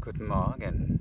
Guten Morgen.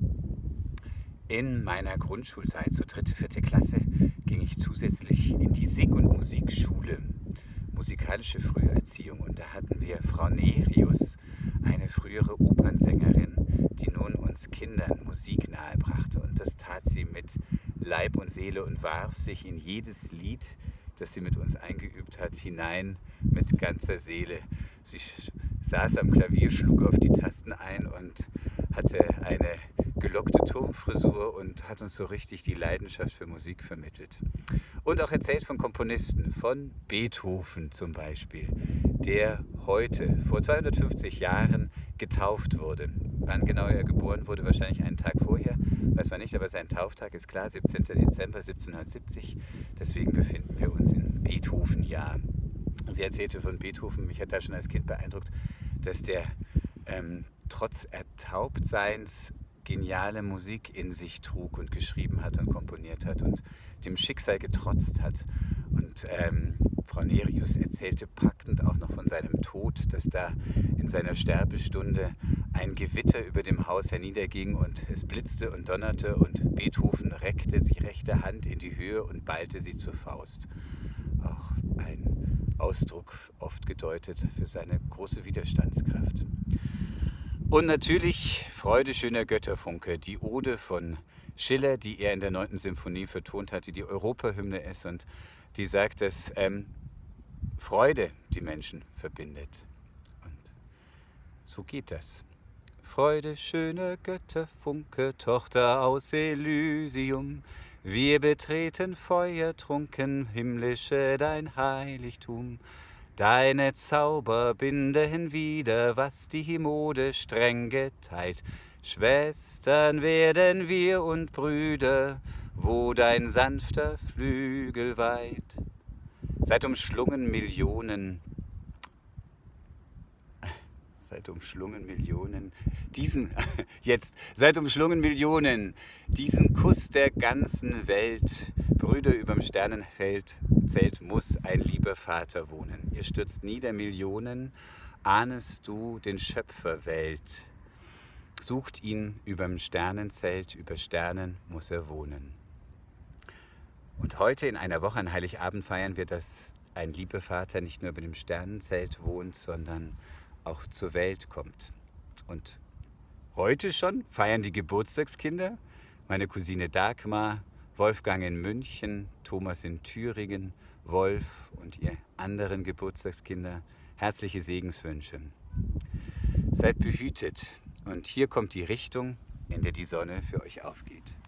In meiner Grundschulzeit, so dritte, vierte Klasse, ging ich zusätzlich in die Sing- und Musikschule, musikalische Früherziehung. Und da hatten wir Frau Nerius, eine frühere Opernsängerin, die nun uns Kindern Musik nahebrachte. Und das tat sie mit Leib und Seele und warf sich in jedes Lied, das sie mit uns eingeübt hat, hinein mit ganzer Seele. Sie saß am Klavier, schlug auf die Tasten ein und hatte eine gelockte Turmfrisur und hat uns so richtig die Leidenschaft für Musik vermittelt. Und auch erzählt von Komponisten, von Beethoven zum Beispiel, der heute, vor 250 Jahren, getauft wurde. Wann genau er geboren wurde, wahrscheinlich einen Tag vorher, weiß man nicht, aber sein Tauftag ist klar, 17. Dezember 1770. Deswegen befinden wir uns im Beethoven-Jahr. Sie erzählte von Beethoven, mich hat da schon als Kind beeindruckt, dass der trotz Ertaubtseins geniale Musik in sich trug und geschrieben hat und komponiert hat und dem Schicksal getrotzt hat. Und Frau Nerius erzählte packend auch noch von seinem Tod, dass da in seiner Sterbestunde ein Gewitter über dem Haus herniederging und es blitzte und donnerte und Beethoven reckte die rechte Hand in die Höhe und ballte sie zur Faust. Auch ein Ausdruck oft gedeutet für seine große Widerstandskraft. Und natürlich Freude schöner Götterfunke, die Ode von Schiller, die er in der 9. Symphonie vertont hat, die Europahymne ist und die sagt, dass Freude die Menschen verbindet. Und so geht das. Freude schöner Götterfunke, Tochter aus Elysium, wir betreten feuertrunken, himmlische dein Heiligtum. Deine Zauber binden wieder, was die Mode streng geteilt. Schwestern werden wir und Brüder, wo dein sanfter Flügel weht. Seit umschlungen Millionen diesen Kuss der ganzen Welt, Brüder überm Sternenfeld, Zelt muss ein lieber Vater wohnen. Ihr stürzt nieder Millionen, ahnest du den Schöpfer Welt. Sucht ihn überm Sternenzelt, über Sternen muss er wohnen. Und heute in einer Woche an Heiligabend feiern wir, dass ein lieber Vater nicht nur über dem Sternenzelt wohnt, sondern auch zur Welt kommt. Und heute schon feiern die Geburtstagskinder, meine Cousine Dagmar, Wolfgang in München, Thomas in Thüringen, Wolf und ihr anderen Geburtstagskinder, herzliche Segenswünsche. Seid behütet und hier kommt die Richtung, in der die Sonne für euch aufgeht.